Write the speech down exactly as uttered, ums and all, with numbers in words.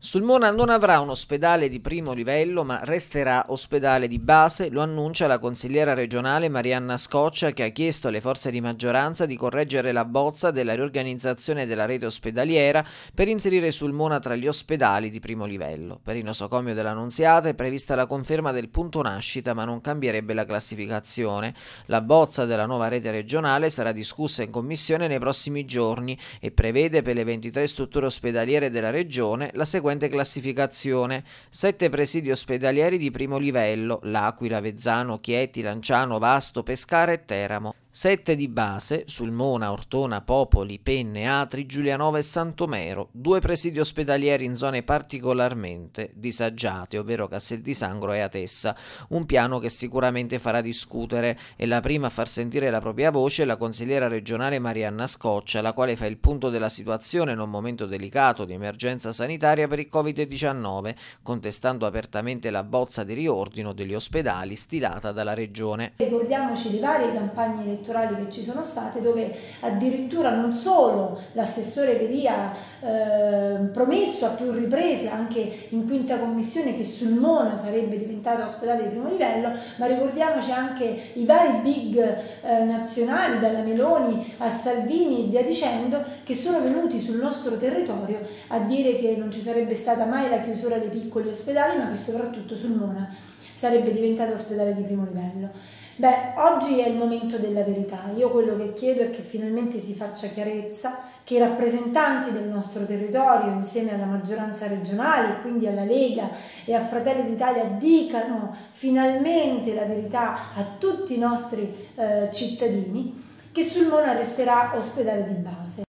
Sulmona non avrà un ospedale di primo livello, ma resterà ospedale di base, lo annuncia la consigliera regionale Marianna Scoccia, che ha chiesto alle forze di maggioranza di correggere la bozza della riorganizzazione della rete ospedaliera per inserire Sulmona tra gli ospedali di primo livello. Per il nosocomio dell'Annunziata è prevista la conferma del punto nascita, ma non cambierebbe la classificazione. La bozza della nuova rete regionale sarà discussa in commissione nei prossimi giorni e prevede per le ventitré strutture ospedaliere della regione la seguente classificazione: sette presidi ospedalieri di primo livello: L'Aquila, Avezzano, Chieti, Lanciano, Vasto, Pescara e Teramo; sette di base: Sulmona, Ortona, Popoli, Penne, Atri, Giulianova e Santomero; due presidi ospedalieri in zone particolarmente disagiate, ovvero Castel di Sangro e Atessa. Un piano che sicuramente farà discutere, e la prima a far sentire la propria voce è la consigliera regionale Marianna Scoccia, la quale fa il punto della situazione in un momento delicato di emergenza sanitaria per il covid diciannove, contestando apertamente la bozza di riordino degli ospedali stilata dalla regione. Ricordiamoci le varie campagne elettorali che ci sono state, dove addirittura non solo l'assessore Veria eh, promesso a più riprese anche in quinta commissione che Sulmona sarebbe diventata ospedale di primo livello, ma ricordiamoci anche i vari big eh, nazionali, dalla Meloni a Salvini e via dicendo, che sono venuti sul nostro territorio a dire che non ci sarebbe stata mai la chiusura dei piccoli ospedali, ma che soprattutto Sulmona sarebbe diventata ospedale di primo livello. Beh, oggi è il momento della verità. Io quello che chiedo è che finalmente si faccia chiarezza, che i rappresentanti del nostro territorio, insieme alla maggioranza regionale, quindi alla Lega e a Fratelli d'Italia, dicano finalmente la verità a tutti i nostri eh, cittadini, che Sulmona resterà ospedale di base.